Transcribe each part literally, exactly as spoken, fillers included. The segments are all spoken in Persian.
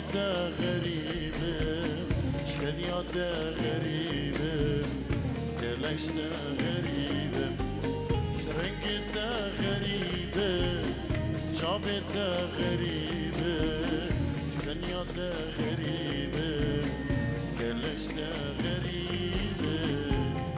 دا غريبم شكنيا دا غريبم دلكش دا غريبم رنگ دا غريبم جافت دا غريبم شكنيا دا غريبم دلكش دا غريبم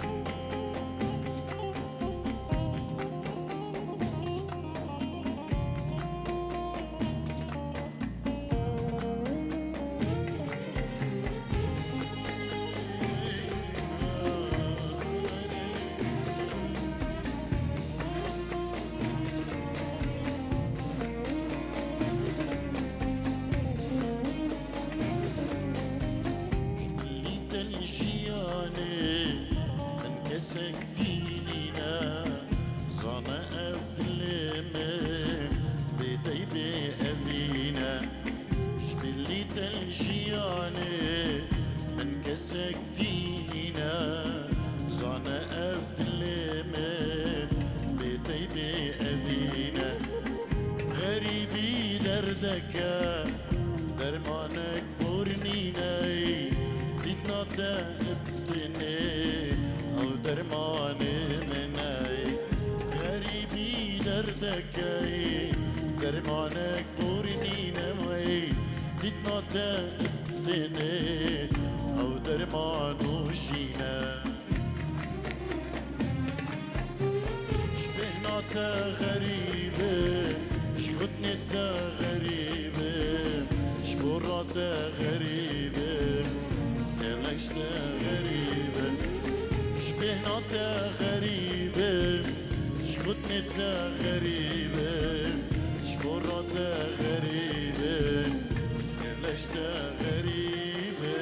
سكتينينا زانا أفدلمن بيتي بأبينا شبلي تلجياني من كسكتينينا زانا أفدلمن بيتي بأبينا غريبي دردك درمانك بورنيناي ديتنا تأبتني او درماني مناي غريبي دردكاي درمانك بورني نموي ديتنا تأتني او درمانو شينا شبهنا تا غريبة شكتني تا غريبة شبورا تا غريبة دلكش تا غريبة شبهنا تا غريبة شكتني تا غريبة شبورا تا غريبة ليش تا غريبة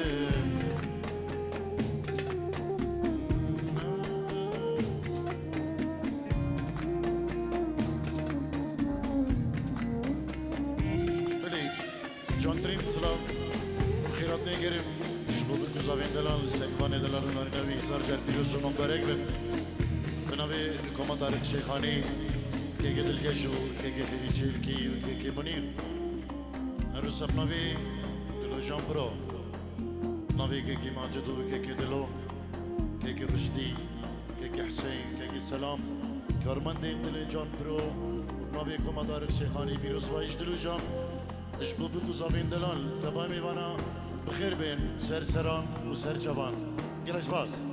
بلي جون ترين سلام خيرات نيجرم شبوبك وزافين دلال سيكواني دلال وناري نبي سار جار بيروز ومن بارك بن بنابي كوما طارق شيخاني كيكي دلقشو كيكي خريجيل كي وكيكي منير هرو سب نبي دلو جان برو نبي كيكي ماجدو كيكي دلو كيكي رشدي كيكي حسين كيكي سلام كارمندين دلو جان برو نبي كوما طارق شيخاني بيروز بايش دلو جان شبوبك وزافين دلال تبا ميوانا بخير بين سر سران وسر جوان گرش باز